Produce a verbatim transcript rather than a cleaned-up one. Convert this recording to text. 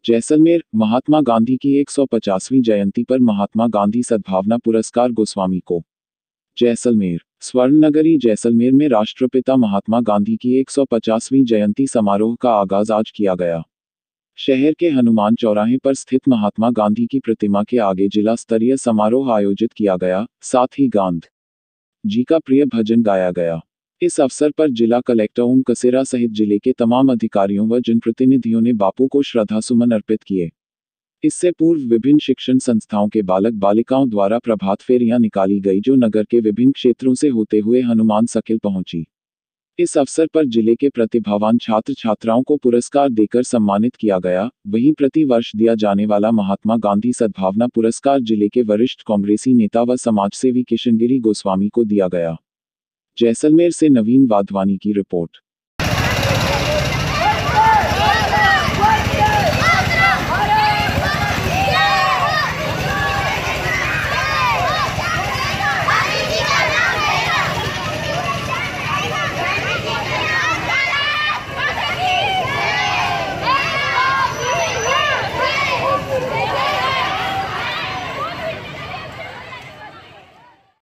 जैसलमेर, महात्मा गांधी की एक सौ पचासवीं जयंती पर महात्मा गांधी सद्भावना पुरस्कार गोस्वामी को। जैसलमेर, स्वर्ण नगरी जैसलमेर में राष्ट्रपिता महात्मा गांधी की एक सौ पचासवीं जयंती समारोह का आगाज आज किया गया। शहर के हनुमान चौराहे पर स्थित महात्मा गांधी की प्रतिमा के आगे जिला स्तरीय समारोह आयोजित किया गया, साथ ही गांधी जी का प्रिय भजन गाया गया। इस अवसर पर जिला कलेक्टर ओम कसेरा सहित जिले के तमाम अधिकारियों व जनप्रतिनिधियों ने बापू को श्रद्धासुमन अर्पित किए। इससे पूर्व विभिन्न शिक्षण संस्थाओं के बालक बालिकाओं द्वारा प्रभात फेरियां निकाली गई जो नगर के विभिन्न क्षेत्रों से होते हुए हनुमान सर्किल पहुंची। इस अवसर पर जिले के प्रतिभावान छात्र छात्राओं को पुरस्कार देकर सम्मानित किया गया। वहीं प्रति वर्ष दिया जाने वाला महात्मा गांधी सद्भावना पुरस्कार जिले के वरिष्ठ कांग्रेसी नेता व समाजसेवी किशनगिरी गोस्वामी को दिया गया। जैसलमेर से नवीन वाधवानी की रिपोर्ट।